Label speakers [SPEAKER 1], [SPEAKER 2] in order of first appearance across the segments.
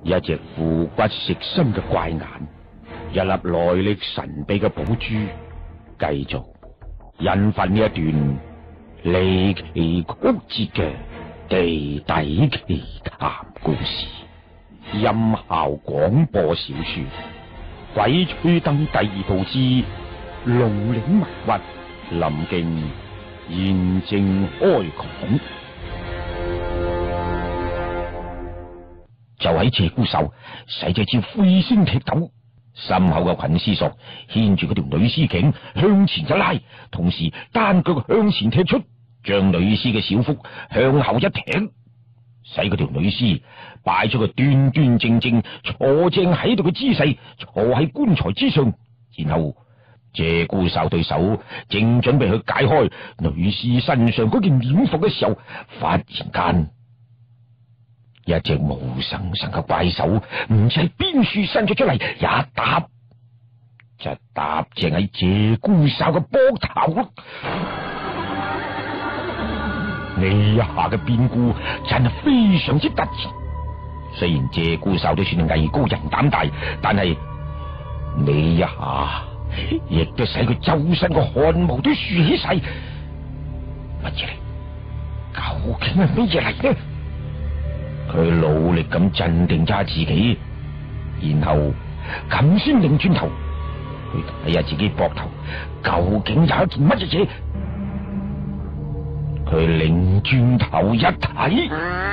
[SPEAKER 1] 一隻腐骨食心嘅怪眼，一粒來歷神秘嘅寶珠，繼續引發呢一段離奇曲折嘅地底奇談故事。音效廣播小說《鬼吹燈》第二部之《龍嶺迷窟》，林敬現正開講。就喺鷓鴣獸使隻招灰星踢斗，身後嘅捆絲索牽住嗰條女屍頸向前一拉，同時單腳向前踢出，將女屍嘅小腹向後一挺，使嗰條女屍擺出個端端正正坐正喺度嘅姿勢，坐喺棺材之上。然後鷓鴣獸對手正準備去解開女屍身上嗰件殮服嘅時候，忽然間一隻毛生生嘅怪手唔知喺邊處伸咗出嚟，一搭就搭正喺鷓鴣獸嘅膊頭。呢一下嘅變故真係非常之突然。雖然鷓鴣獸都算係藝高人膽大，但係呢一下亦都使佢周身個汗毛都豎起晒。乜嘢嚟？究竟係乜嘢嚟呢？佢努力咁鎮定咗自己，然後咁先擰轉頭去睇下自己膊頭究竟有一件乜嘢嘢。佢擰轉頭一睇，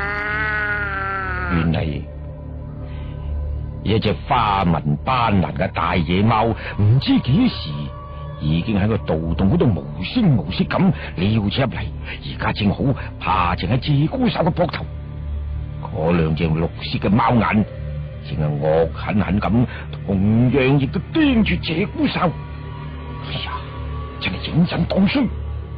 [SPEAKER 1] 原嚟一隻花紋斑斕嘅大野貓，唔知幾時已經喺個盜洞嗰度無聲無息咁撩咗入嚟，而家正好爬正喺鷓鴣獸嘅膊頭。嗰兩隻綠色嘅貓眼正係惡狠狠咁，同樣亦都盯住鷓鴣獸。哎呀，真係認真當衰！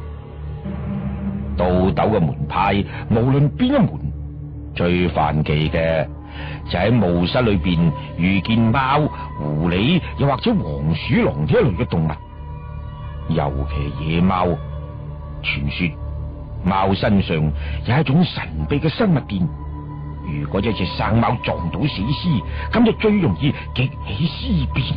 [SPEAKER 1] 盜斗嘅門派，無論邊一門，最煩忌嘅就喺墓室裏邊遇見貓、狐狸，又或者黃鼠狼呢一類嘅動物，尤其野貓。傳說貓身上有一種神秘嘅生物電，如果一隻生貓撞到死屍，咁就最容易激起屍變。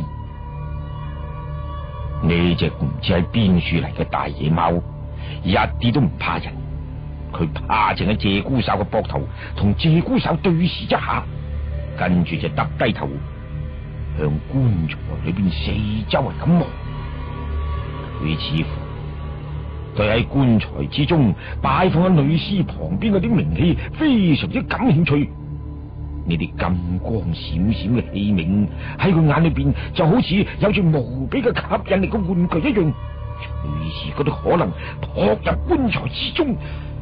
[SPEAKER 1] 呢隻唔知喺邊處嚟嘅大野貓，一啲都唔怕人，佢趴正喺鷓鴣獸嘅膊頭，同鷓鴣獸對視一下，跟住就耷低頭向棺材裏邊四周圍咁望。佢似乎對喺棺材之中擺放喺女屍旁邊嗰啲冥器非常之感興趣。呢啲金光閃閃嘅器皿喺佢眼裏邊就好似有住無比嘅吸引力嘅玩具一樣，隨時佢都可能撲入棺材之中。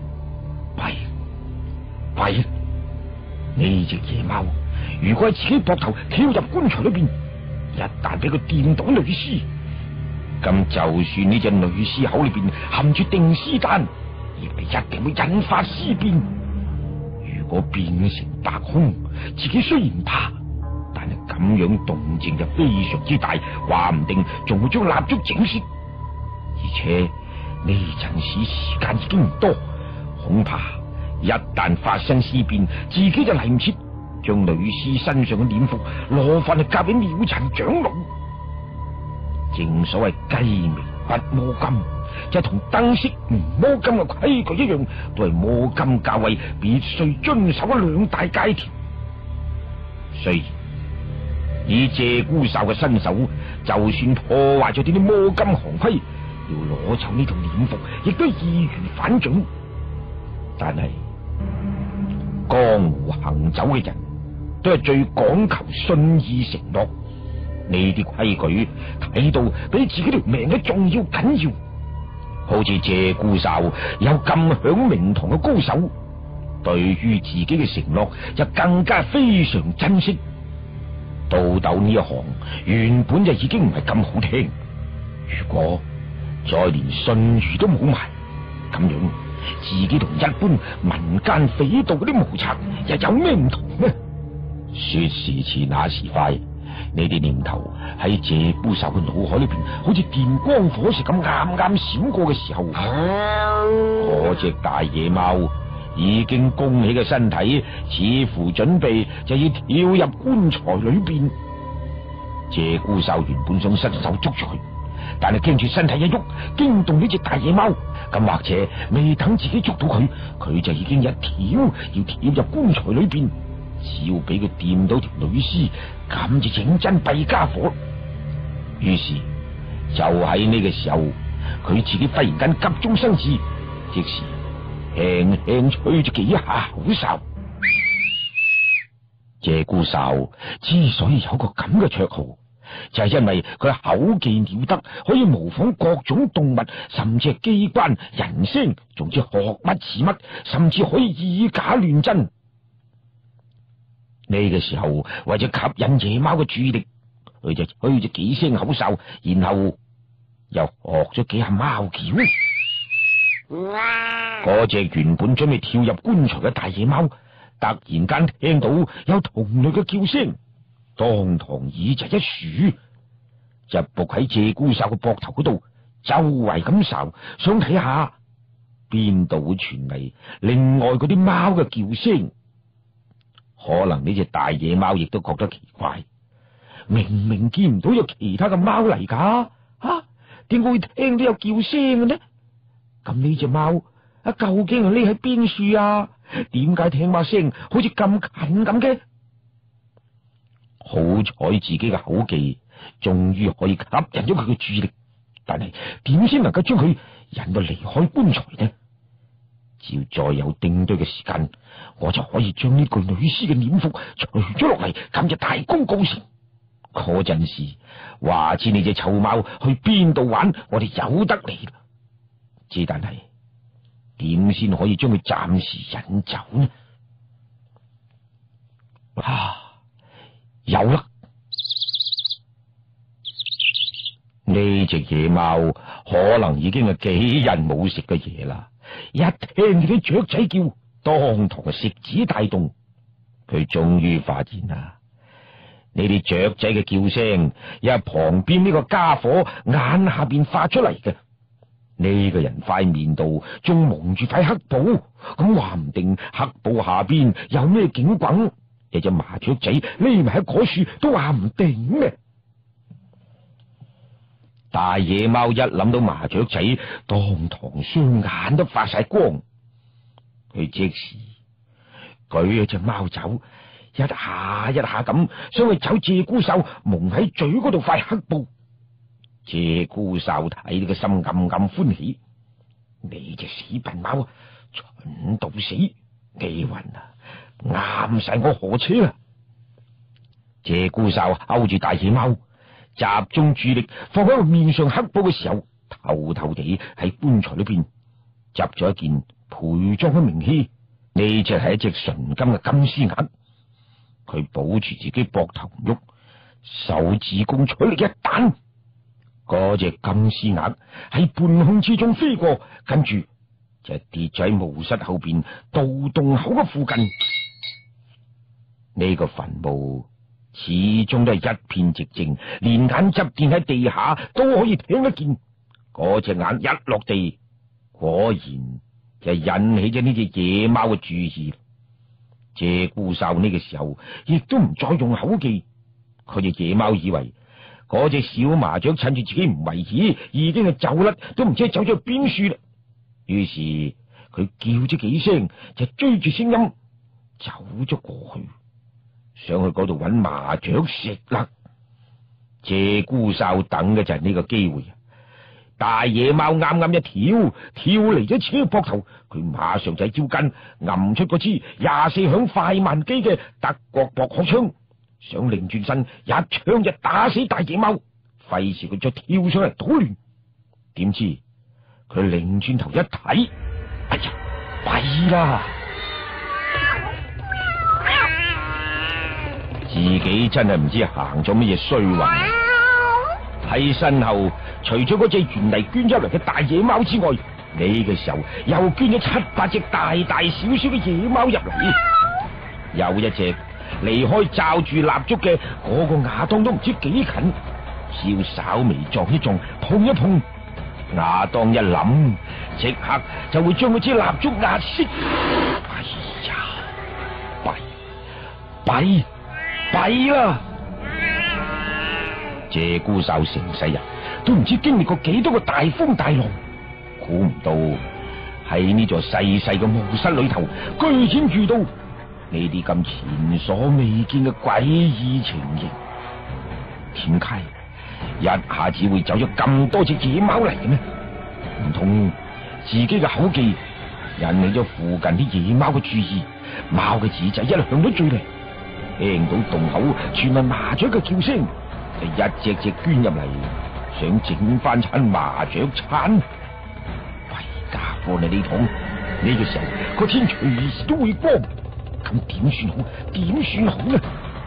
[SPEAKER 1] 弊！呢隻野貓如果喺自己膊頭跳入棺材裏邊，一旦俾佢掂到女屍，咁就算呢隻女屍口裏邊含住定屍丹，亦係一定會引發屍變。如果變成白空，自己雖然怕，但係咁樣動靜就非常之大，話唔定仲會將蠟燭整熄。而且呢陣時間已經唔多，恐怕一旦發生屍變，自己就嚟唔切將女屍身上嘅殮服攞翻去交俾妙陳長老。正所謂雞鳴不摸金，就同燈飾唔摸金嘅規矩一樣，都係摸金校尉必須遵守嘅兩大戒條。雖然以鷓鴣獸嘅身手，就算破壞咗啲摸金行規，要攞走呢條殮服，亦都易如反掌。但係江湖行走嘅人都係最講求信義承諾，呢啲規矩睇到比自己條命嘅重要緊要。好似鷓鴣獸有咁響名堂嘅高手，對於自己嘅承諾就更加非常珍惜。盜斗呢一行原本就已經唔係咁好聽，如果再連信譽都冇埋，咁樣自己同一般民間匪盜嗰啲無賊又有咩唔同呢？說時遲那時快，呢啲念頭喺鷓鴣獸嘅腦海裏邊好似電光火石咁啱啱閃過嘅時候，嗰隻大野貓已經弓起嘅身體，似乎準備就要跳入棺材裏邊。鷓鴣獸原本想伸手捉住佢，但係驚住身體一喐，驚動呢隻大野貓。咁或者未等自己捉到佢，佢就已經一跳要跳入棺材裏邊。只要俾佢掂到條女屍，咁就整真弊家伙。於是就喺呢個時候，佢自己忽然間急中生智，即時輕輕吹咗幾下口哨。鷓鴣獸之所以有個咁嘅綽號，就係因為佢口技了得，可以模仿各種動物，甚至係機關、人聲，總之學乜似乜，甚至可以以假亂真。呢個時候為咗吸引野貓嘅注意力，佢就吹咗幾聲口哨，然後又學咗幾下貓叫。嗰隻原本準備跳入棺材嘅大野貓，突然間聽到有同類嘅叫聲，當堂耳仔一豎，就伏喺鷓鴣獸嘅膊頭嗰度，周圍咁睄，想睇下邊度會傳嚟另外嗰啲貓嘅叫聲。可能呢隻大野貓亦都覺得奇怪，明明見唔到有其他嘅貓嚟噶，點解會聽到有叫聲嘅呢？咁呢隻貓究竟係匿喺邊處啊？點解聽把聲好似咁近咁嘅？好彩自己嘅口技終於可以吸引咗佢嘅注意力，但係點先能夠將佢引到離開棺材呢？只要再有丁堆嘅時間，我就可以將呢具女屍嘅殮服除咗落嚟，咁就大功告成。嗰陣時話知你隻臭貓去邊度玩，我哋由得你啦。之但係點先可以將佢暫時引走呢？有啦！呢隻野貓可能已經係幾日冇食嘅嘢啦。一聽住啲雀仔叫，當堂食指大動，佢終於發現啦，呢啲雀仔嘅叫聲，又係旁邊呢個家伙眼下邊發出嚟嘅。呢個人塊面度仲蒙住塊黑布，咁話唔定黑布下邊有咩景轟，有隻麻雀仔匿埋喺嗰處都話唔定嘅。大野貓一諗到麻雀仔，當堂雙眼都發晒光，佢即時舉咗隻貓爪，一下一下咁想去找鷓鴣獸蒙喺嘴嗰度塊黑布。鷓鴣獸睇到個心暗暗歡喜，你隻死笨貓，蠢到死，你暈啊，啱晒我何車啊！鷓鴣獸勾住大野貓，集中注意力放喺佢面上黑布嘅時候，偷偷地喺棺材裏邊執咗一件陪葬嘅名器。呢隻係一隻純金嘅金絲鴨，佢保住自己膊頭唔喐，手指公取力一彈，嗰隻金絲鴨喺半空之中飛過，跟住就跌咗喺墓室後邊盗洞口嘅附近。呢個墳墓始終都係一片寂靜，連眼執墊喺地下都可以聽得見。嗰隻眼一落地，果然就引起咗呢隻野貓嘅注意。鷓鴣獸呢個時候亦都唔再用口技，佢隻野貓以為嗰隻小麻雀趁住自己唔為意，已經係走甩，都唔知走咗去邊處啦。於是佢叫咗幾聲，就追住聲音走咗過去，想去嗰度搵麻雀食啦。鷓鴣獸等嘅就係呢個機會。大野貓啱啱一跳嚟咗自己膊頭，佢馬上就喺腰間揞出嗰支24響快慢機嘅德國薄殼槍，想擰轉身一槍就打死大野貓，費事佢再跳上嚟搗亂。點知佢擰轉頭一睇，哎呀，弊啦！自己真係唔知行咗乜嘢衰運，喺身後除咗嗰隻原嚟捐入嚟嘅大野貓之外，呢個時候又捐咗7、8隻大大小小嘅野貓入嚟，有一隻離開罩住蠟燭嘅嗰個瓦當都唔知幾近，只要稍微撞一撞碰一碰， 亞當一諗，即刻就會將嗰支蠟燭壓熄。哎呀，弊啦！鷓鴣獸成世人都唔知經歷過幾多個大風大浪，估唔到喺呢座細細嘅墓室裏頭，居然遇到呢啲咁前所未見嘅詭異情形。點解一下子會走咗咁多隻野貓嚟嘅呢？唔通自己嘅口技引起咗附近啲野貓嘅注意？貓嘅耳仔一向都最靈，聽到洞口傳嚟麻雀嘅叫聲，就一隻隻捐入嚟，想整翻餐麻雀餐。喂，家伙你呢桶呢個時候個天隨時都會光，咁點算好呢？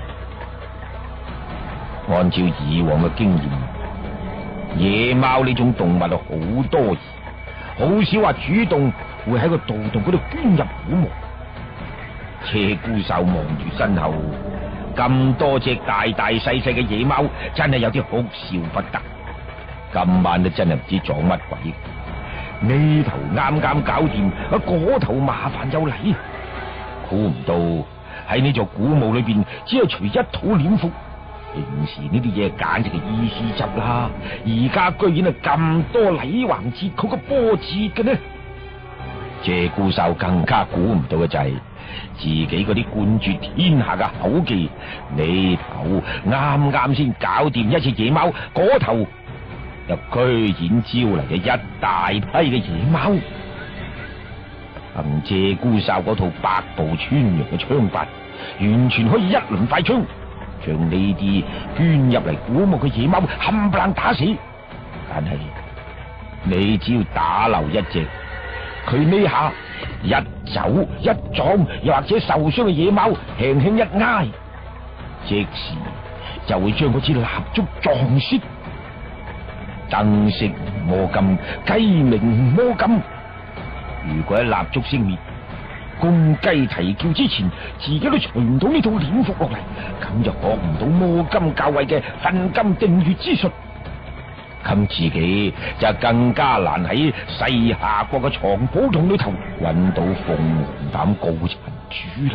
[SPEAKER 1] 按照以往嘅經驗，野貓呢種動物好多疑，好少話主動會喺個盜洞嗰度捐入古墓。鷓鴣獸望住身後咁多隻大大細細嘅野貓，真係有啲哭笑不得。今晚都真係唔知撞乜鬼，呢頭啱啱搞掂，嗰頭麻煩又嚟。估唔到喺呢座古墓裏邊，只係除一套殮服。平時呢啲嘢簡直係意思執啦，而家居然係咁多禮橫節曲嘅波折嘅呢？鷓鴣獸更加估唔到嘅就係自己嗰啲冠絕天下嘅口技，呢頭啱啱先搞掂一隻野貓，嗰頭又居然招嚟咗一大批嘅野貓。憑鷓鴣獸嗰套百步穿楊嘅槍法，完全可以一輪快槍將呢啲捐入嚟古墓嘅野貓冚唪唥打死。但係你只要打漏一隻，佢呢下一走一撞，又或者受傷嘅野貓輕輕一挨，即時就會將嗰支蠟燭撞熄。燈熄魔金，雞鳴魔金。如果喺蠟燭熄滅，公雞啼叫之前，自己都除唔到呢套殮服落嚟，咁就學唔到魔金校尉嘅分金定穴之術，咁自己就更加難喺西夏國嘅藏寶洞裏頭揾到鳳凰膽鋯塵珠啦。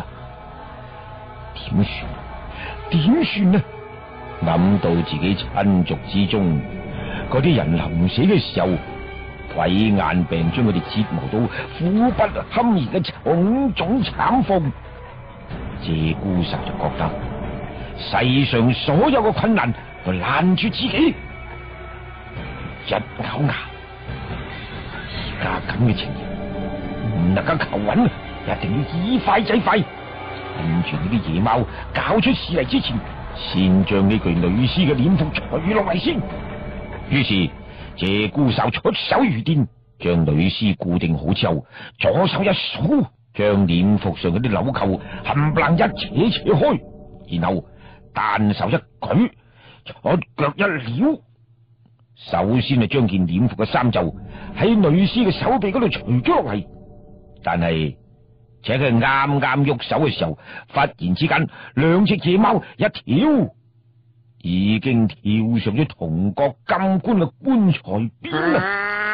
[SPEAKER 1] 點算呢？諗到自己親族之中嗰啲人臨死嘅時候，鬼眼病將佢哋折磨到苦不堪言嘅種種慘況，鷓鴣獸就覺得世上所有嘅困難都攔住自己。一咬牙，而家咁嘅情形唔能夠求穩，一定要以快制快，趁住呢啲野貓搞出事嚟之前，先將呢具女屍嘅殮服除落嚟先。於是鷓鴣獸出手如電，將女屍固定好之後，左手一掃，將殮服上嗰啲紐扣冚唪唥一扯開，然後單手一舉，左腳一撩，首先係將件殮服嘅衫袖喺女屍嘅手臂嗰度除咗落嚟。但係且佢啱啱喐手嘅時候，忽然之間兩隻野貓一跳，已經跳上咗銅角金冠嘅棺材邊啦！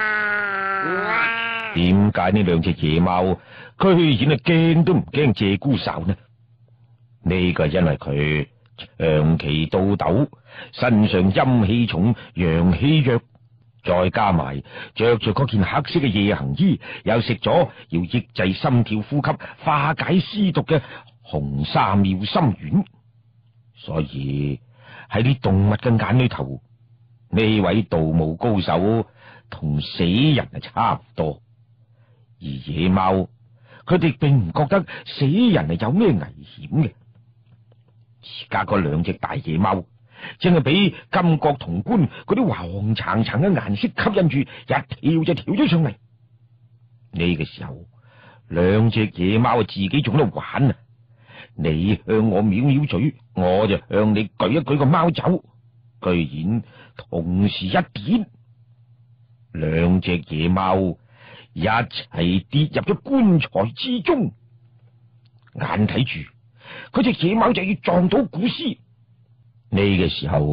[SPEAKER 1] 點解呢兩隻野貓居然係驚都唔驚鷓鴣獸呢？呢個係因為佢長期倒斗，身上陰氣重，陽氣弱，再加埋着住嗰件黑色嘅夜行衣，又食咗要抑制心跳呼吸、化解屍毒嘅紅沙妙心丸，所以喺啲動物嘅眼裏頭，呢位盜墓高手同死人係差唔多。而野貓佢哋並唔覺得死人係有咩危險嘅。而家嗰兩隻大野貓正係俾金角銅冠嗰啲黃橙橙嘅顏色吸引住，一跳就跳咗上嚟。呢個時候，兩隻野貓自己仲喺度玩啊！你向我藐藐嘴，我就向你舉一舉個貓爪，居然同時一點，兩隻野貓一齊跌入咗棺材之中。眼睇住嗰隻野貓就要撞到古屍，呢個時候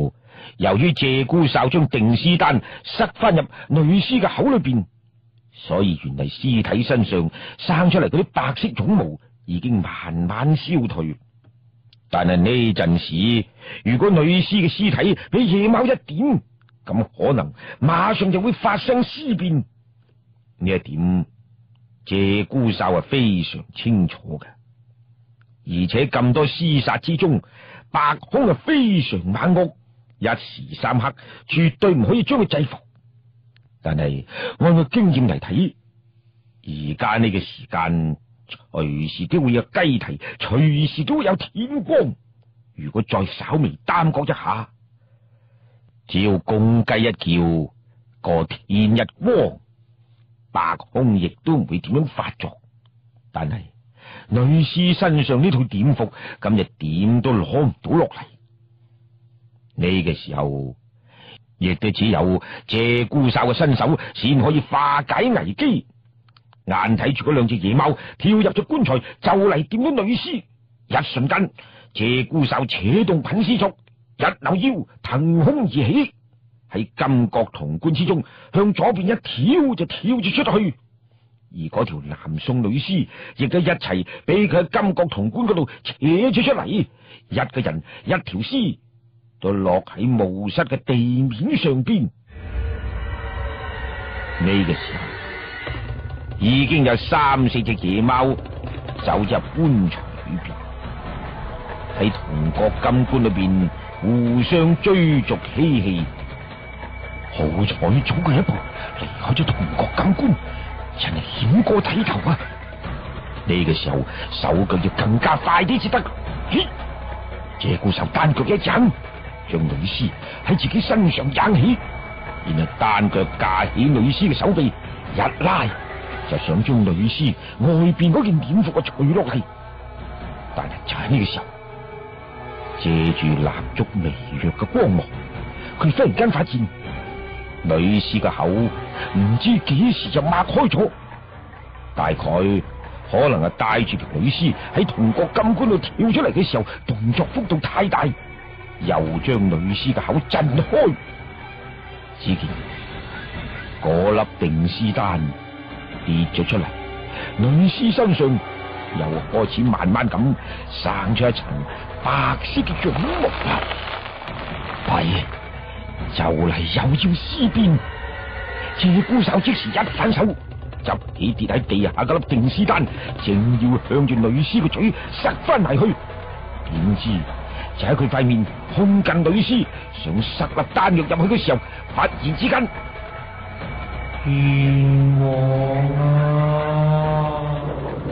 [SPEAKER 1] 由於鷓鴣哨將定屍丹塞翻入女屍嘅口裏邊，所以原嚟屍體身上生出嚟嗰啲白色絨毛已經慢慢消退。但係呢陣時，如果女屍嘅屍體俾野貓一點，咁可能馬上就會發生屍變。呢一點鷓鴣哨係非常清楚嘅，而且咁多廝殺之中，白空係非常猛惡，一時三刻絕對唔可以將佢制服。但係按個經驗嚟睇，而家呢個時間隨時都會有雞啼，隨時都會有天光。如果再稍微耽擱一下，只要公雞一叫，個天一光，白空亦都唔會點樣發作。但係女屍身上呢套碘伏，咁就點都攞唔到落嚟。呢個時候，亦都只有鷓鴣哨嘅身手先可以化解危機。眼睇住嗰兩隻野貓跳入咗棺材，就嚟掂到女屍，一瞬間，鷓鴣哨扯動品絲索，一扭腰騰空而起，喺金角銅棺之中向左邊一跳就跳住出去。而嗰條南宋女屍亦都一齊俾佢喺金角銅棺嗰度扯咗出嚟，一個人一條屍都落喺墓室嘅地面上邊。呢個時候已經有3、4隻野貓走入棺材裏邊，喺銅角金棺裏邊互相追逐嬉戲。好彩早佢一步離開咗銅角金棺，真係險過睇頭啊！呢個時候手腳要更加快啲至得。嘿，鷓鴣哨單腳一震，將女屍喺自己身上扔起，然後單腳架起女屍嘅手臂，一拉就想將女屍外邊嗰件碘伏除落嚟。但係就喺呢個時候，借住蠟燭微弱嘅光芒，佢忽然間發現女屍嘅口唔知幾時就擘開咗，大概可能係帶住條女屍喺銅角金棺度跳出嚟嘅時候，動作幅度太大，又將女屍嘅口震開。只見嗰粒定屍丹跌咗出嚟，女屍身上又開始慢慢咁生出一層白色嘅絨毛。弊，就嚟又要屍變。鷓鴣哨即時一反手，執起跌喺地下嗰粒定屍丹，正要向住女屍嘅嘴塞翻埋去，點知就喺佢塊面控近女屍，想塞粒丹藥入去嘅時候，忽然之間，冤枉啊！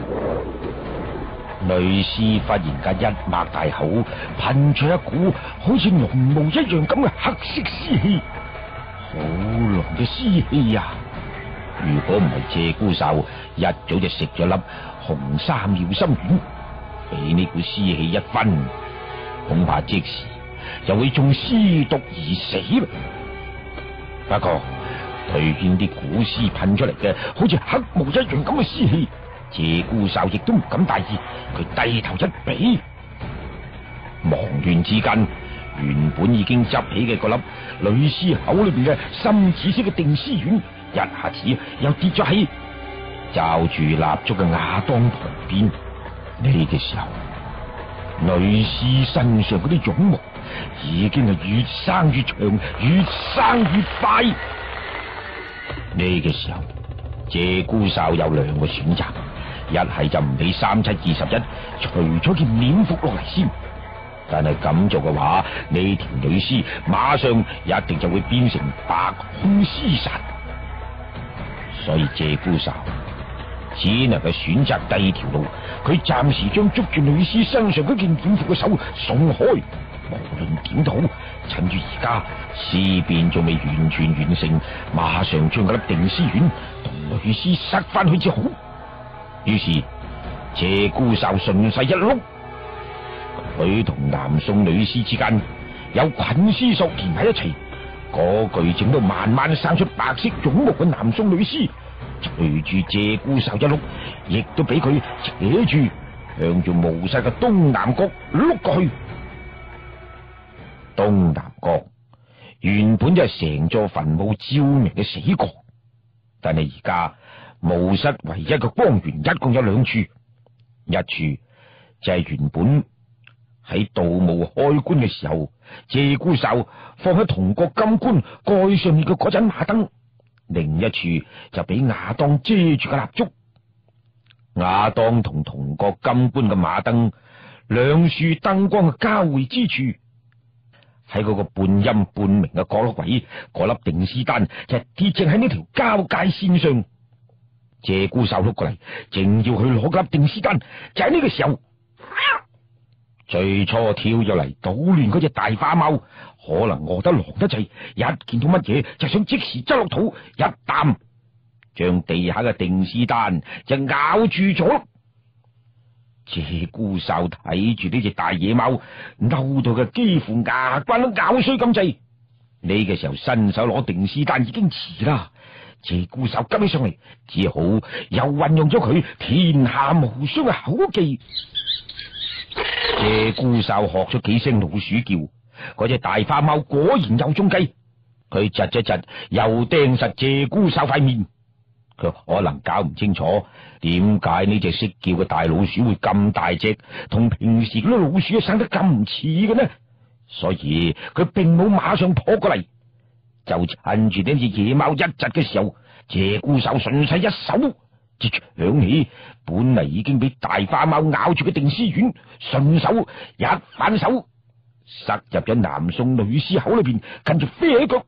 [SPEAKER 1] 女屍忽然間一擘大口，噴出一股好似濃霧一樣咁嘅黑色屍氣，好濃嘅屍氣啊！如果唔係鷓鴣哨一早就食咗粒紅沙妙心丸，俾呢股屍氣一分，恐怕即時就會中屍毒而死啦。不過對見啲古屍噴出嚟嘅好似黑霧一樣咁嘅屍氣，鷓鴣哨亦都唔敢大意，佢低頭一比，忙亂之間，原本已經執起嘅嗰粒女屍口裏邊嘅深紫色嘅定屍丸，一下子又跌咗喺罩住蠟燭嘅瓦當旁邊。呢個時候，女屍身上嗰啲絨毛已經係越生越長，越生越快。呢個時候，鷓鴣哨有兩個選擇，一係就唔俾3721除咗件碘伏落嚟先，但係咁做嘅話，呢條女屍馬上一定就會變成白空廝殺。所以鷓鴣哨只能夠選擇第二條路，佢暫時將捉住女屍身上嗰件碘伏嘅手鬆開，無論點都好，趁住而家屍變仲未完全完成，馬上將嗰粒定屍丸同女屍塞翻去至好。於是鷓鴣哨順勢一碌，佢同南宋女屍之間有菌絲索連喺一齊，嗰具正都慢慢生出白色絨毛嘅南宋女屍，隨住鷓鴣哨一碌，亦都俾佢扯住向住墓室嘅東南角碌過去。東南角原本就係成座墳墓照明嘅死角，但係而家墓室唯一嘅光源一共有兩處，一處就係原本喺盜墓開棺嘅時候，鷓鴣哨放喺銅國金棺蓋上面嘅嗰盞馬燈，另一處就俾亞當遮住嘅蠟燭。亞當同銅國金棺嘅馬燈兩處燈光嘅交匯之處，喺嗰個半陰半明嘅角落位，嗰粒定絲丹就跌正喺呢條交界線上。鷓鴣哨碌過嚟，正要去攞嗰粒定絲丹，就喺呢個時候，最初跳入嚟搗亂嗰隻大花貓，可能餓得狼得滯，一見到乜嘢就想即時執落肚，一啖將地下嘅定絲丹就咬住咗。鷓鴣哨睇住呢隻大野貓，嬲到嘅幾乎牙關都咬碎咁滯。呢個時候伸手攞定絲丹已經遲啦，鷓鴣哨急起上嚟，只好又運用咗佢天下無雙嘅口技。鷓鴣哨學咗幾聲老鼠叫，嗰隻大花貓果然又中計，佢窒一窒又釘實鷓鴣哨塊面。佢可能搞唔清楚點解呢隻識叫嘅大老鼠會咁大隻，同平時嗰啲老鼠生得咁唔似嘅呢？所以佢並冇馬上撲過嚟，就趁住呢隻野貓一窒嘅時候，鷓鴣哨順勢一手就搶起本嚟已經俾大花貓咬住嘅定絲丸，順手一反手塞入咗南宋女屍口裏邊，跟住飛起腳，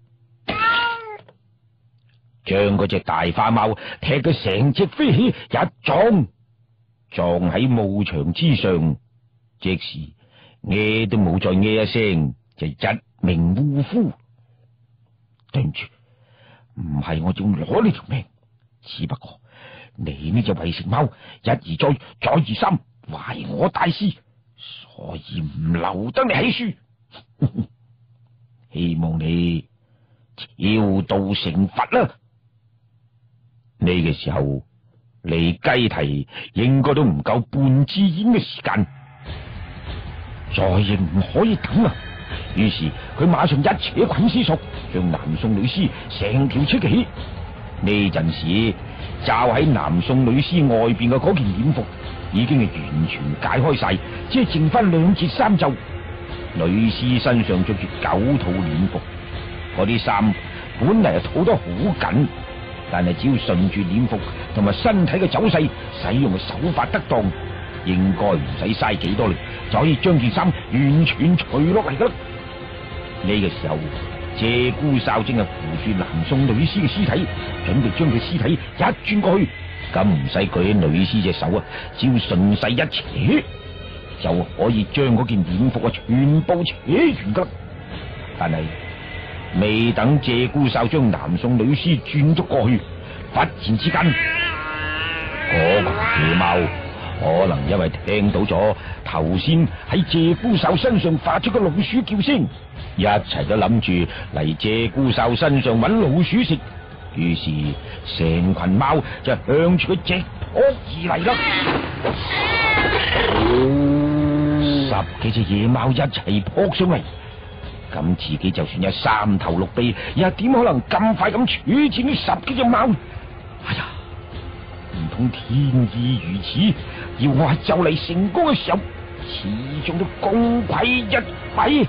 [SPEAKER 1] 將嗰隻大花貓踢到成隻飛起，一撞喺墓牆之上，即時嗌都冇再嗌一聲，就一命嗚呼。對唔住，唔係我仲攞你條命，只不過你呢隻圍城貓一而再，再而三壞我大事，所以唔留得你喺處。希望你超度成佛啦。呢個時候離雞啼應該都唔夠半支煙嘅時間，再亦唔可以等啦。於是佢馬上一扯捆絲索，將南宋女屍成條扯起。呢陣時罩喺南宋女屍外邊嘅嗰件殮服已經係完全解開晒，只係剩翻兩截衫袖。女屍身上着住9套殮服，嗰啲衫本嚟係套得好緊，但係只要順住殮服同埋身體嘅走勢，使用嘅手法得當，應該唔使嘥幾多力，就可以將件衫完全除落嚟噶啦。呢個時候，鷓鴣哨正係扶住南宋女屍嘅屍體，準備將佢屍體一轉過去，咁唔使舉起女屍隻手啊，只要順勢一扯，就可以將嗰件殮服啊全部扯完噶。但係未等鷓鴣哨將南宋女屍轉咗過去，忽然之間，嗰群野貓可能因為聽到咗頭先喺鷓鴣哨身上發出嘅老鼠叫聲，一齊都諗住嚟鷓鴣哨身上搵老鼠食，於是成群貓就向住佢直撲而嚟啦。10幾隻野貓一齊撲上嚟，咁自己就算有3頭6臂，又點可能咁快咁處置呢10幾隻貓？哎呀，唔通天意如此，要我喺就嚟成功嘅時候，始終都功虧一簣，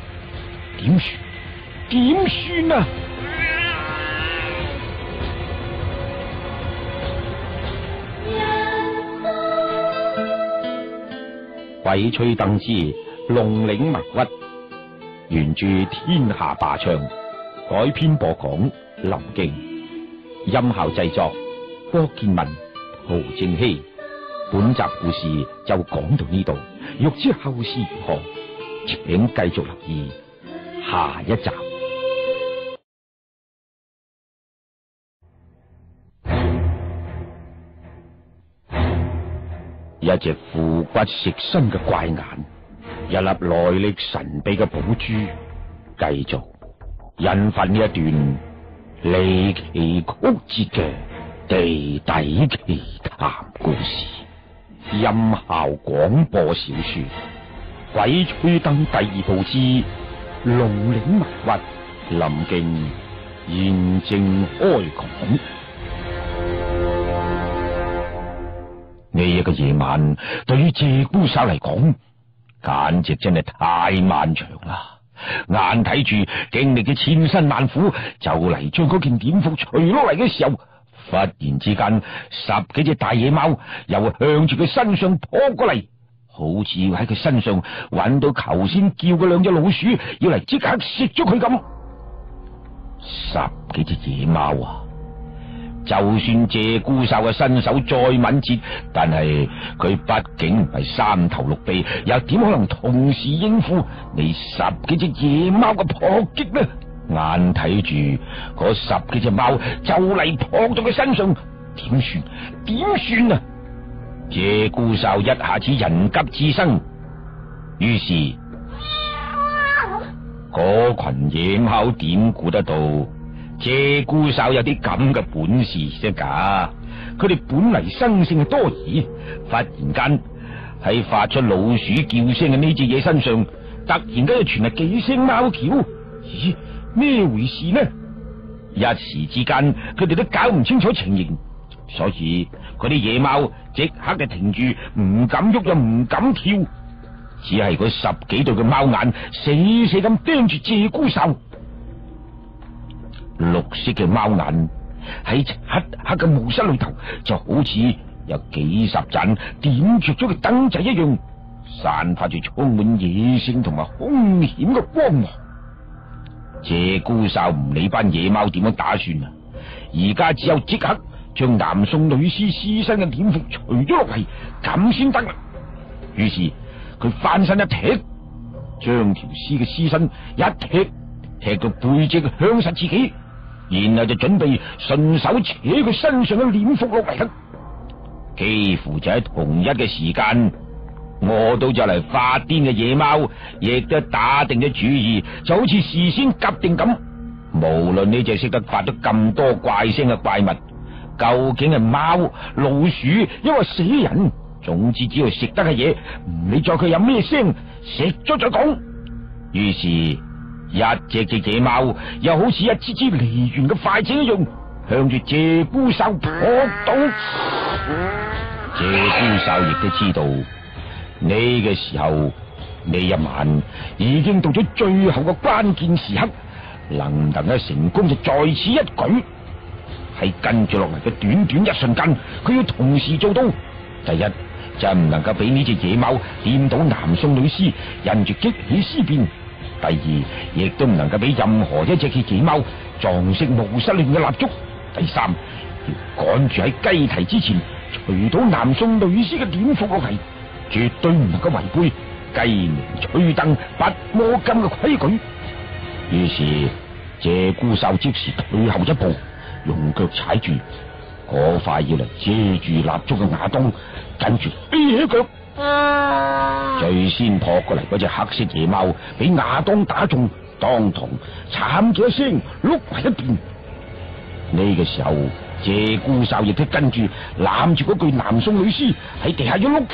[SPEAKER 1] 點算啊？鬼吹燈之龍嶺文屈，原著天下霸唱，改編播講林敬，音效製作郭建文、陶正熙。本集故事就講到呢度，欲知後事如何，請繼續留意下一集。一隻腐骨食身嘅怪眼，一粒來歷神秘嘅寶珠，繼續引發呢一段離奇曲折嘅地底奇談故事。音效廣播小說《鬼吹燈》第2部之龍嶺文屈， 林敬現正開講。呢一個夜晚對於謝姑嫂嚟講，簡直真係太漫長啦！眼睇住經歷嘅千辛萬苦，就嚟將嗰件點服除落嚟嘅時候，忽然之間10幾隻大野貓又向住佢身上撲過嚟，好似要喺佢身上揾到頭先叫嘅2隻老鼠，要嚟即刻食咗佢咁。10幾隻野貓啊！就算謝姑嫂嘅身手再敏捷，但係佢畢竟唔係3頭6臂，又點可能同時應付你10幾隻野貓嘅撲擊呢？眼睇住嗰10幾隻貓就嚟撲到佢身上，點算啊？謝姑嫂一下子人急智生，於是嗰群野貓點估得到謝姑嫂有啲咁嘅本事啫？噶，佢哋本嚟生性係多疑，忽然間喺發出老鼠叫聲嘅呢隻嘢身上，突然間就傳嚟幾聲貓叫。咦，咩回事呢？一時之間，佢哋都搞唔清楚情形，所以嗰啲野貓即刻就停住，唔敢喐又唔敢跳，只係嗰10幾對嘅貓眼死死咁盯住謝姑嫂。綠色嘅貓眼喺黑黑嘅墓室裏頭，就好似有幾十盞點着咗嘅燈仔一樣，散發住充滿野性同埋兇險嘅光芒。謝姑嫂唔理班野貓點樣打算啊，而家只有即刻將南宋女屍屍身嘅殮服除咗落嚟，咁先得啦。於是佢翻身一踢，將條屍嘅屍身一踢到背脊向實自己，然後就準備順手扯佢身上嘅殮服落嚟啦。幾乎就喺同一嘅時間，餓到就嚟發癲嘅野貓亦都打定咗主意，就好似事先夾定咁，無論呢隻識得發咗咁多怪聲嘅怪物，究竟係貓、老鼠，因為死人，總之只要食得嘅嘢，唔理再佢有咩聲，食咗再講。於是一隻野貓又好似一支支離弦嘅快箭一樣，向住謝姑嫂撲到。謝姑嫂亦都知道呢個時候，呢一晚已經到咗最後嘅關鍵時刻，能唔能夠成功就在此一舉。喺跟住落嚟嘅短短一瞬間，佢要同時做到：第一就唔能夠俾呢隻野貓掂到南宋女屍，引住激起屍變；第二，亦都唔能夠俾任何一隻嘅野貓撞熄墓室裏面嘅蠟燭；第三，要趕住喺雞啼之前除到南宋女屍嘅殮服落嚟，絕對唔能夠違背雞鳴吹燈拔魔金嘅規矩。於是謝姑嫂即時退後一步，用腳踩住嗰塊要嚟遮住蠟燭嘅瓦當，跟住飛起腳。最先撲過嚟嗰隻黑色野貓俾瓦當打中，當堂慘叫一聲碌埋一邊。呢個時候，謝姑嫂亦都跟住攬住嗰具南宋女屍喺地下一碌，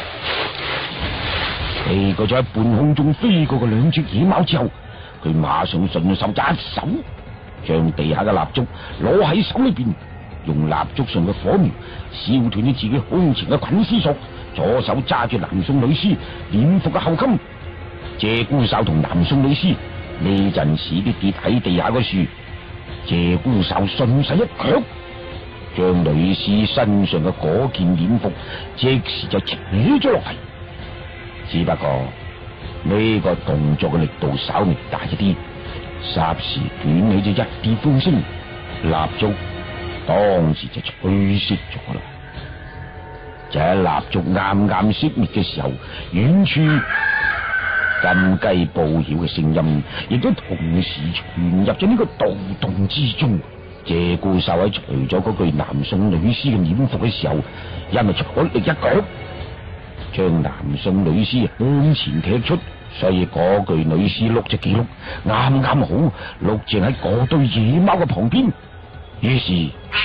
[SPEAKER 1] 避過咗喺半空中飛過嘅2隻野貓之後，佢馬上順手一手將地下嘅蠟燭攞喺手裏邊，用蠟燭上嘅火苗燒斷咗自己胸前嘅捆絲索，左手揸住南宋女屍殮服嘅後襟。謝姑嫂同南宋女屍呢陣時都跌喺地下嗰樹，謝姑嫂順勢一腳，將女屍身上嘅嗰件殮服即時就扯咗落嚟。只不過呢個動作嘅力度稍微大一啲，霎時捲起咗一啲風聲，蠟燭當時就吹熄咗啦。就喺蠟燭啱啱熄滅嘅時候，遠處金雞報曉嘅聲音亦都同時傳入咗呢個盜洞之中。謝姑嫂喺除咗嗰具南宋女屍嘅殮服嘅時候，因為出力一腳將南宋女屍向前踢出，所以嗰具女屍碌咗幾碌，啱啱好碌正喺嗰對野貓嘅旁邊。於是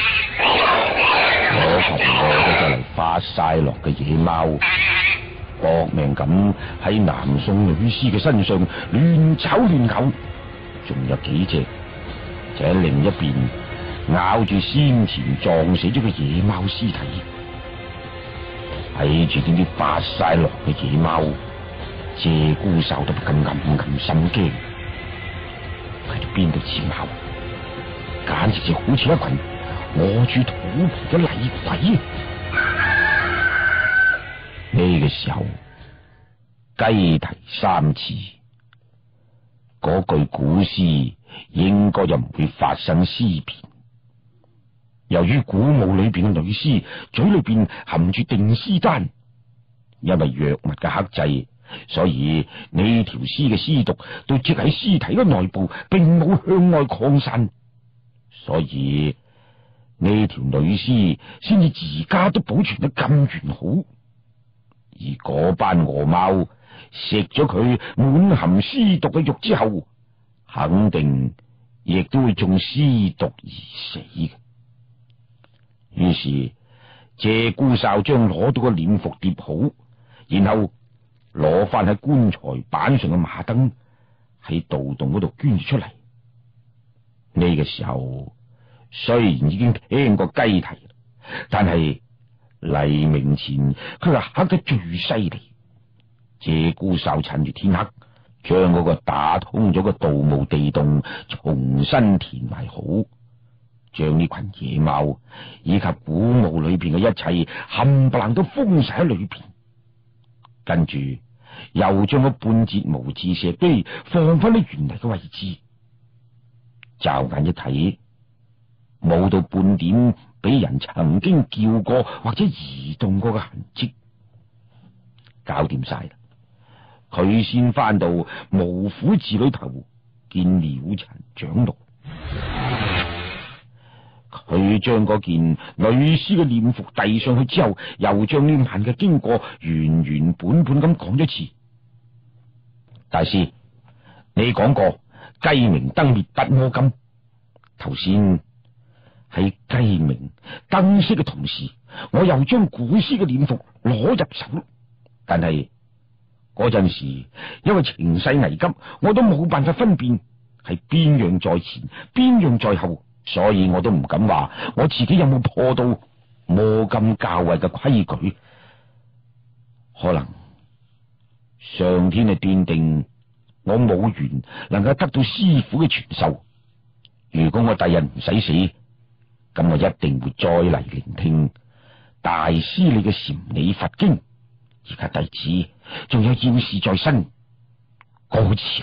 [SPEAKER 1] 嗰群就嚟發晒落嘅野貓搏命咁喺南宋女屍嘅身上亂爪亂咬， 仲有幾隻就喺另一邊咬住先前撞死咗嘅野貓屍體。睇住呢啲發晒狼嘅野貓，鷓鴣獸都不禁暗暗心驚。喺邊度似貓，簡直就好似一群餓住肚皮嘅厲鬼。呢個時候，雞啼三次，嗰具古屍應該就唔會發生屍變。由於古墓裏邊嘅女屍嘴裏邊含住定屍丹，因為藥物嘅克制，所以呢條屍嘅屍毒都積喺屍體嘅內部，並冇向外擴散，所以呢條女屍先至而家都保存得咁完好。而嗰班餓貓食咗佢滿含屍毒嘅肉之後，肯定亦都會中屍毒而死嘅。於是鷓鴣哨將攞到個殮服疊好，然後攞翻喺棺材板上嘅馬燈喺道洞嗰度捐咗出嚟。呢個時候雖然已經聽過雞啼，但係黎明前佢係嚇得最犀利。鷓鴣哨趁住天黑，將嗰個打通咗嘅盜墓地洞重新填埋好，將呢群野貓以及古墓裏邊嘅一切冚唪唥都封晒喺裏邊。跟住又將個半截無字石碑放翻喺原嚟嘅位置。驟眼一睇，冇到半點俾人曾經叫過或者移動過嘅痕跡。搞掂晒啦，佢先翻到無府寺裏頭見鳥陳長老。佢將嗰件女屍嘅殮服遞上去之後，又將呢晚嘅經過原原本本咁講咗一次。大師，你講過雞鳴燈滅不摸金，頭先喺雞鳴燈熄嘅同時，我又將古屍嘅殮服攞入手，但係嗰陣時因為情勢危急，我都冇辦法分辨係邊樣在前，邊樣在後，所以我都唔敢話我自己有冇破到摸金校尉嘅規矩。可能上天係斷定我冇緣能夠得到師傅嘅傳授。如果我第日唔使死，咁我一定會再嚟聆聽大師你嘅禪理佛經。而家弟子仲有要事在身，告辭。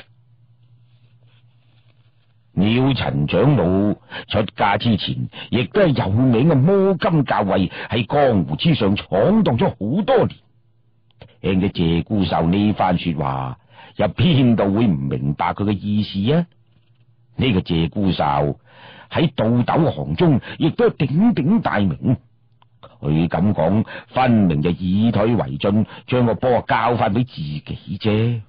[SPEAKER 1] 鳥陳長老出家之前，亦都係有名嘅摸金校尉，喺江湖之上闖蕩咗好多年。聽咗鷓鴣哨呢番說話，又邊度會唔明白佢嘅意思啊？呢個鷓鴣哨喺盜斗行中亦都係鼎鼎大名。佢咁講，分明就以退為進，將個波交翻俾自己啫。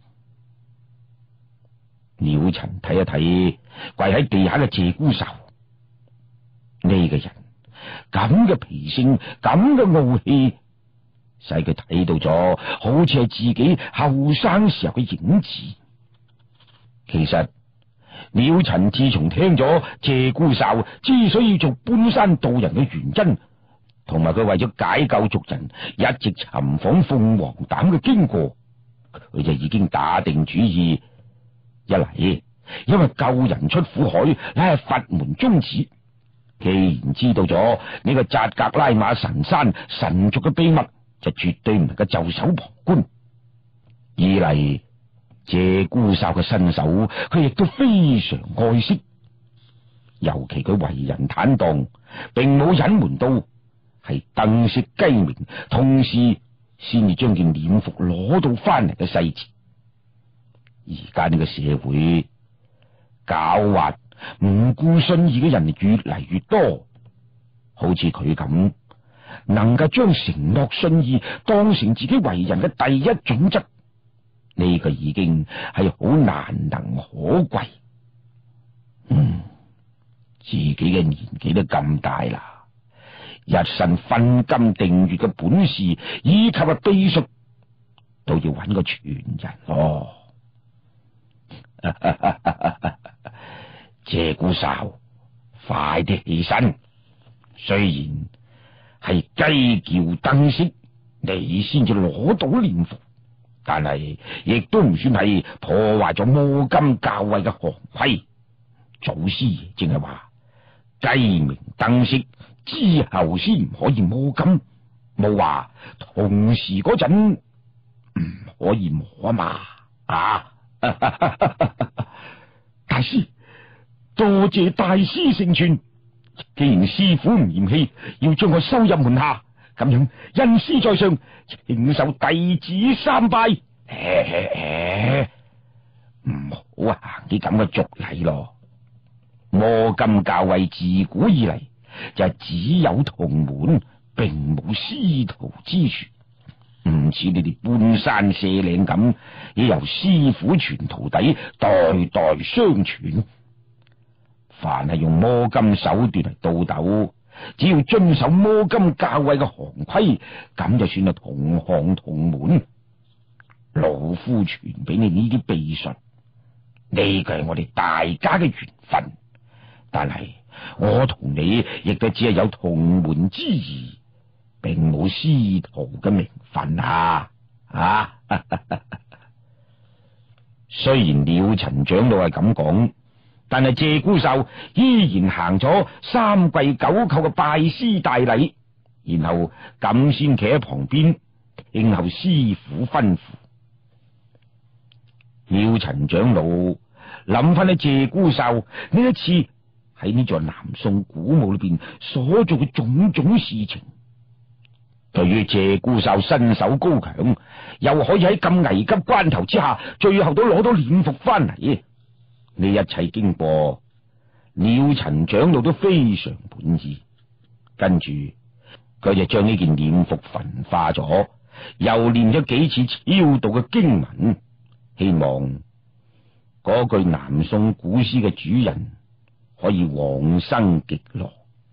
[SPEAKER 1] 鳥陳睇一睇跪喺地下嘅鷓鴣哨，呢個人咁嘅脾性，咁嘅傲氣，使佢睇到咗好似係自己後生時候嘅影子。其實鳥陳自從聽咗鷓鴣哨之所以做搬山道人嘅原因，同埋佢為咗解救族人一直尋訪鳳凰膽嘅經過，佢就已經打定主意。一嚟，因為救人出苦海乃係佛門宗旨，既然知道咗呢個扎格拉瑪神山神族嘅秘密，就絕對唔能夠袖手旁觀。二嚟，鷓鴣哨嘅身手，佢亦都非常愛惜，尤其佢為人坦蕩，並冇隱瞞到係燈熄雞鳴，同時先至將件殮服攞到翻嚟嘅細節。而家呢個社會狡猾唔顧信義嘅人越嚟越多，好似佢咁能夠將承諾信義當成自己為人嘅第一準則，呢個已經係好難能可貴。自己嘅年紀都咁大啦，日神分金定穴嘅本事以及秘術都要揾個傳人咯。 鷓鴣哨，快啲起身！雖然係雞叫燈熄，你先至攞到念服，但係亦都唔算係破壞咗摸金校尉嘅行規。祖師爺正係話，雞鳴燈熄之後先唔可以摸金，冇話同時嗰陣唔可以摸啊嘛。大師，多謝大師成全。既然師傅唔嫌棄，要將我收入門下，咁樣恩師在上，請受弟子3拜。唔好行啲咁嘅俗禮咯。摸金校尉自古以嚟就只有同門，並冇師徒之傳，唔似你哋搬山卸嶺咁，要由師傅傳徒弟，代代相傳。凡係用摸金手段嚟盜斗，只要遵守摸金校尉嘅行規，咁就算係同行同門。老夫傳俾你呢啲秘術，呢個係我哋大家嘅緣分，但係我同你亦都只係有同門之誼，並冇師徒嘅名分啊！雖然鳥陳長老係咁講，但係鷓鴣哨依然行咗3跪9叩嘅拜師大禮，然後咁先企喺旁邊聽候師傅吩咐。鳥陳長老諗翻起鷓鴣哨呢一次喺呢座南宋古墓裏邊所做嘅種種事情，對於鷓鴣哨身手高強，又可以喺咁危急關頭之下，最後都攞到念服翻嚟，呢一切經過，鳥陳長老都非常滿意。跟住佢就將呢件念服焚化咗，又念咗幾次超度嘅經文，希望嗰句南宋古詩嘅主人可以往生極樂。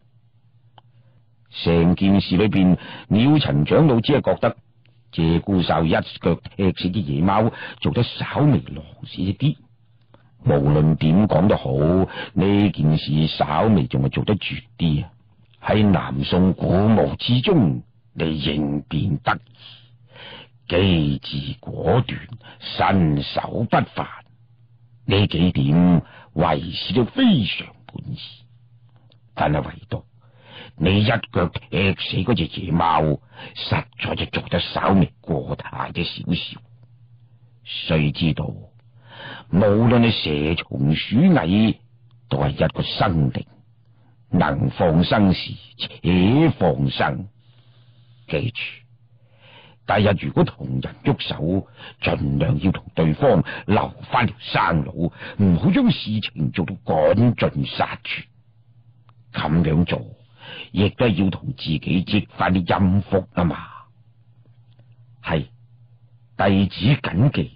[SPEAKER 1] 成件事裏邊，鳥陳長老只係覺得鷓鴣哨一腳踢死啲野貓做得稍微狼屎一啲。無論點講都好，呢件事稍微仲係做得絕啲啊！喺南宋古墓之中，你應變得宜，機智果斷，身手不凡，呢幾點為師都非常滿意。但係唯獨你一腳踢死嗰隻野貓，實在就做得稍微過態咗少少。須知道，無論係蛇蟲鼠蟻，都係一個生靈，能放生時且放生。記住，第日如果同人喐手，盡量要同對方留翻條生路，唔好將事情做到趕盡殺絕。咁樣做，亦都係要同自己積翻啲陰福啊嘛。係，弟子謹記。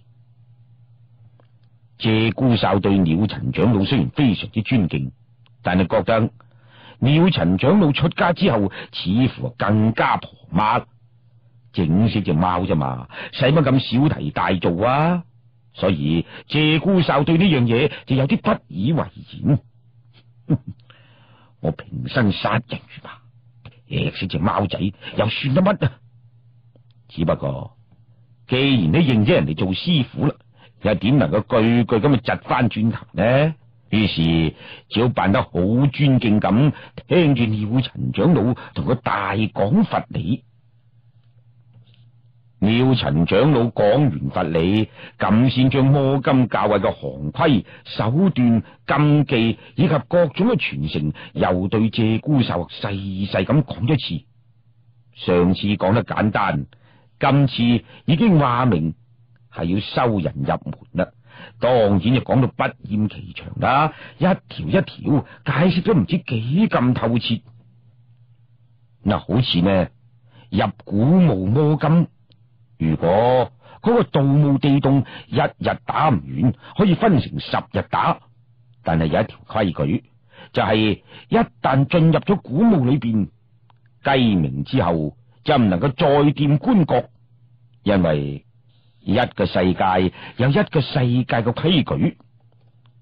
[SPEAKER 1] 鷓鴣哨對鳥陳長老雖然非常之尊敬，但係覺得鳥陳長老出家之後，似乎更加婆媽，整死隻貓啫嘛，使乜咁小題大做啊？所以鷓鴣哨對呢樣嘢就有啲不以為然。我平生殺人如麻，踢死隻貓仔又算得乜啊？只不過既然你認咗人哋做師傅啦，又點能夠句句咁去窒翻轉頭呢？於是只好扮得好尊敬咁，聽住鳥陳長老同佢大講佛理。鳥陳長老講完佛理，咁先將摸金校尉嘅行規、手段、禁忌以及各種嘅傳承，又對鷓鴣哨細細咁講一次。上次講得簡單，今次已經話明係要收人入門啦，當然就講到不厭其詳啦，一條一條解釋咗唔知幾咁透徹。嗱，好似呢入古墓摸金，如果嗰個盜墓地洞一日打唔完，可以分成10日打，但係有一條規矩，就係一旦進入咗古墓裏邊，雞鳴之後就唔能夠再掂棺椁，因為一個世界有一個世界嘅規矩，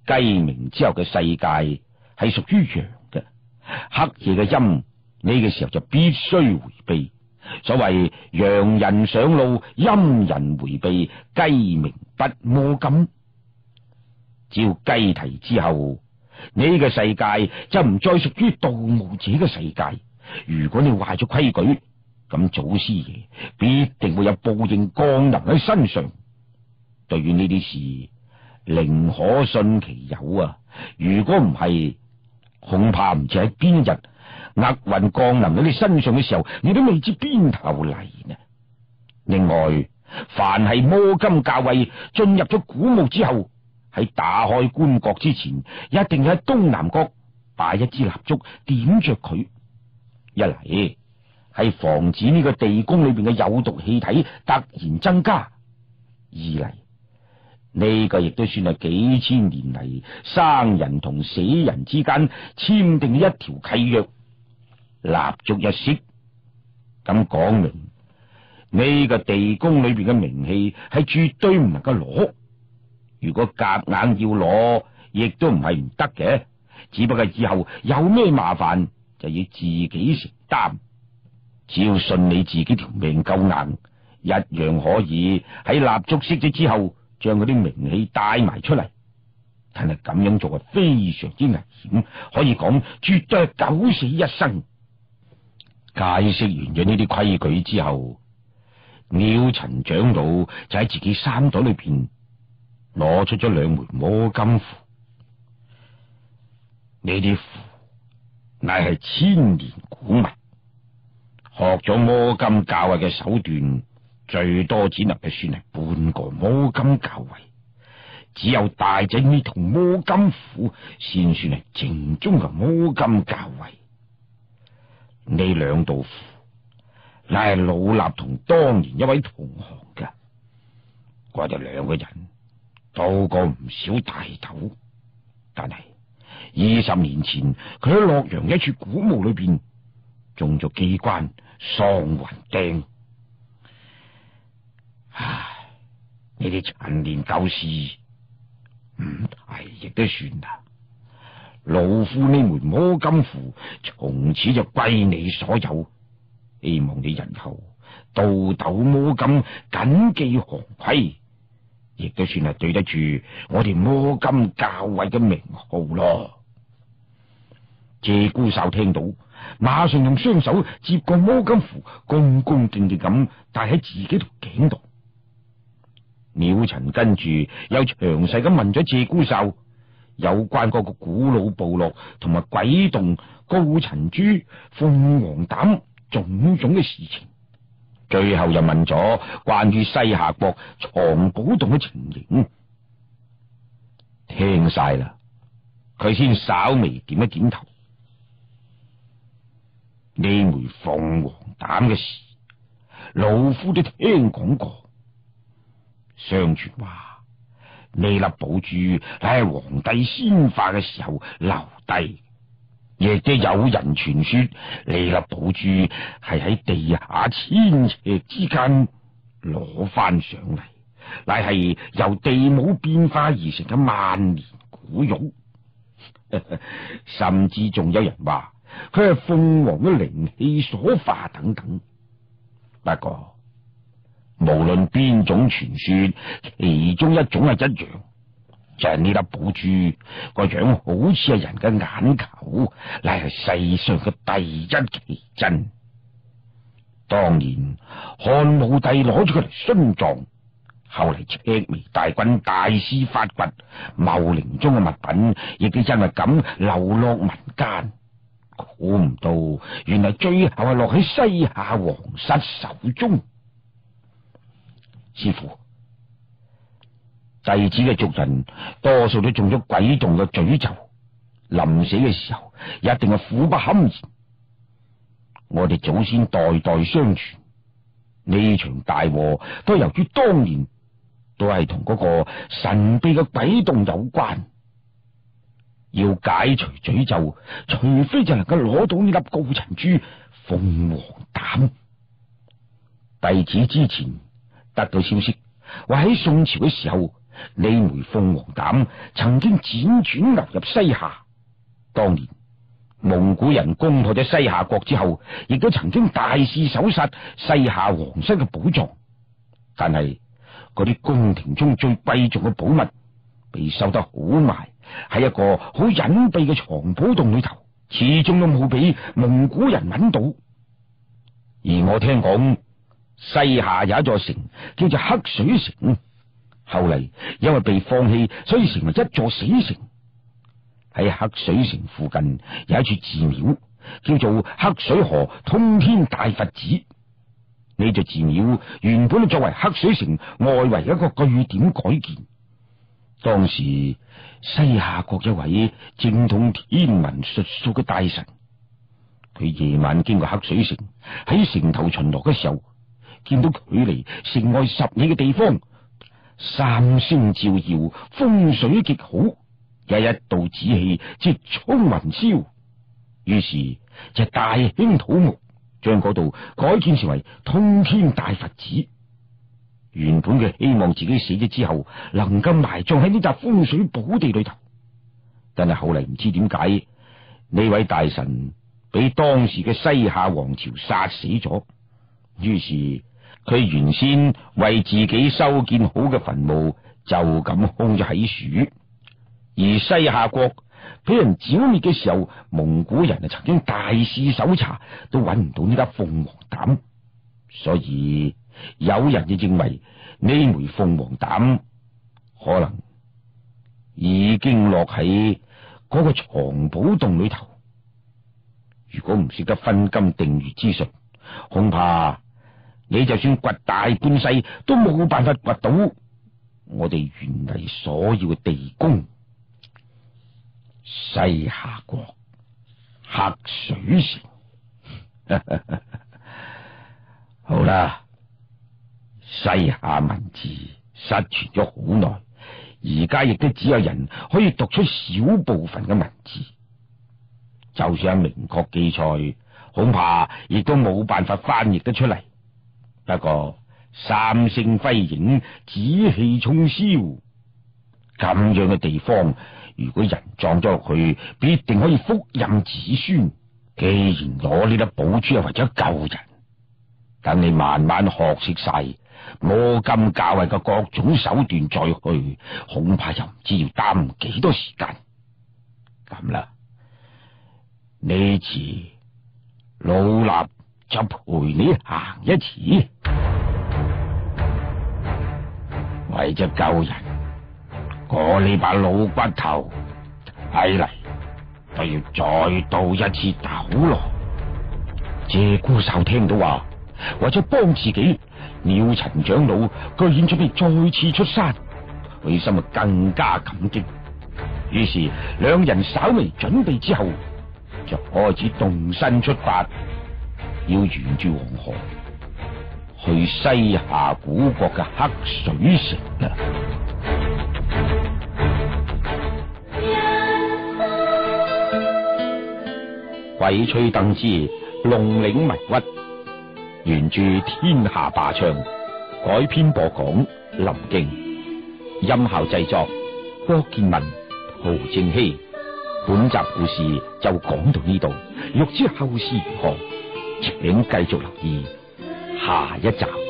[SPEAKER 1] 雞鳴之後嘅世界係屬於陽嘅，黑夜嘅陰呢個時候就必須回避。所謂陽人上路，陰人回避，雞鳴不摸金。只要雞啼之後，呢個世界就唔再屬於盜墓者嘅世界。如果你壞咗規矩，咁祖師爺必定會有報應降臨喺身上。對於呢啲事，寧可信其有啊！如果唔係，恐怕唔知喺邊日厄運降臨喺你身上嘅時候，你都未知邊頭嚟呢。另外，凡係摸金校尉進入咗古墓之後，喺打開棺椁之前，一定要喺東南角擺一支蠟燭，點着佢。一嚟係防止呢個地宮裏邊嘅有毒氣體突然增加；二嚟呢個亦都算係幾千年嚟生人同死人之間簽訂嘅一條契約。蠟燭一熄，咁講明呢個地宮裏邊嘅名氣係絕對唔能夠攞。如果夾硬要攞，亦都唔係唔得嘅，只不過以後有咩麻煩就要自己承擔。只要信你自己條命夠硬，一樣可以喺蠟燭熄咗之後，將嗰啲名氣帶埋出嚟。但係咁樣做係非常之危險，可以講絕對係九死一生。解釋完咗呢啲規矩之後，鳥陳長老就喺自己衫袋裏邊攞出咗兩枚摸金符。呢啲符乃係千年古物，學咗摸金校尉嘅手段，最多只能夠算係半個摸金校尉。只有大仔呢套摸金符，先算係正宗嘅摸金校尉。呢兩道符乃係老衲同當年一位同行嘅，佢哋兩個人都過唔少大頭，但係20年前佢喺洛陽一處古墓裏邊中咗機關，喪魂釘。唉，呢啲陳年舊事唔提亦都算啦。老夫呢枚摸金符從此就歸你所有，希望你日後倒斗摸金謹記行規，亦都算係對得住我哋摸金校尉嘅名號咯。謝姑哨聽到，馬上用雙手接過摸金符，恭恭敬敬咁戴喺自己條頸度。鳥陳跟住又詳細咁問咗謝姑哨有關嗰個古老部落同埋鬼洞、高塵珠、鳳凰膽種種嘅事情，最後又問咗關於西夏國藏寶洞嘅情形。聽晒啦，佢先稍微點一點頭。呢枚鳳凰膽嘅事，老夫都聽講過。相傳話呢粒寶珠喺皇帝仙化嘅時候留低，亦都有人傳說呢粒寶珠係喺地下千尺之間攞翻上嚟，乃係由地母變化而成嘅萬年古玉。甚至仲有人話佢係鳳凰嘅靈氣所化等等。不過無論邊種傳說，其中一種係一樣，就係呢粒寶珠個樣好似係人嘅眼球，乃係世上嘅第一奇珍。當年漢武帝攞咗佢嚟殉葬，後嚟赤眉大軍大肆發掘，茂陵中嘅物品亦都因為咁流落民間。估唔到，原來最後係落喺西夏皇室手中。師父，弟子嘅族人多數都中咗鬼洞嘅詛咒，臨死嘅時候一定係苦不堪言。我哋祖先代代相傳，呢場大禍都由於當年都係同嗰個神秘嘅鬼洞有關。要解除詛咒，除非就能夠攞到呢粒高塵珠鳳凰膽。弟子之前得到消息，話喺宋朝嘅時候， 呢枚鳳凰膽曾經輾轉流入西夏。當年蒙古人攻破咗西夏國之後，亦都曾經大肆搜殺西夏皇室嘅寶藏。但係嗰啲宮廷中最貴重嘅寶物，被收得好埋，喺一個好隱蔽嘅藏寶洞裏頭，始終都冇俾蒙古人揾到。而我聽講，西夏有一座城叫做黑水城，後嚟因為被放棄，所以成為一座死城。喺黑水城附近有一處寺廟，叫做黑水河通天大佛寺。呢座寺廟原本作為黑水城外圍一個據點改建。當時西夏國一位精通天文術數嘅大臣，佢夜晚經過黑水城，喺城頭巡邏嘅時候，見到距離城外10里嘅地方，三星照耀，風水極好，有一道紫氣直衝雲霄。於是就大興土木，將嗰度改建成為通天大佛寺。原本佢希望自己死咗之後能夠埋葬喺呢笪風水寶地裏頭，但係後嚟唔知點解呢位大臣俾當時嘅西夏王朝殺死咗。於是佢原先為自己修建好嘅墳墓就咁空咗喺樹。而西夏國俾人剿滅嘅時候，蒙古人曾經大肆搜查，都揾唔到呢粒鳳凰膽，所以有人就認為呢枚鳳凰膽可能已經落喺嗰個藏寶洞裏頭。如果唔識得分金定穴之術，恐怕你就算掘大半世都冇辦法掘到我哋原嚟所要嘅地宮。西夏國黑水城好啦，西夏文字失傳咗好耐，而家亦都只有人可以讀出小部分嘅文字，就算有明確記載，恐怕亦都冇辦法翻譯得出嚟。不過三星輝映，紫氣沖霄，咁樣嘅地方，如果人葬咗落去，必定可以福蔭子孫。既然攞呢粒寶珠係為咗救人，等你慢慢學識晒摸金校尉嘅各種手段再去，恐怕又唔知要耽誤幾多時間。咁啦，呢次老衲就陪你行一次，為咗救人，過呢把老骨頭睇嚟都要再倒一次斗咯。鷓鴣哨聽到話，為咗幫自己，鳥陳長老居然準備再次出山，佢心更加感激。於是兩人稍微準備之後，就開始動身出發，要沿住黃河去西夏古國嘅黑水城啦。鬼吹燈之龍嶺迷屈，原著天下霸唱，改編播講林敬，音效製作郭建文、陶正熙。本集故事就講到呢度，欲知後事如何，請繼續留意下一集。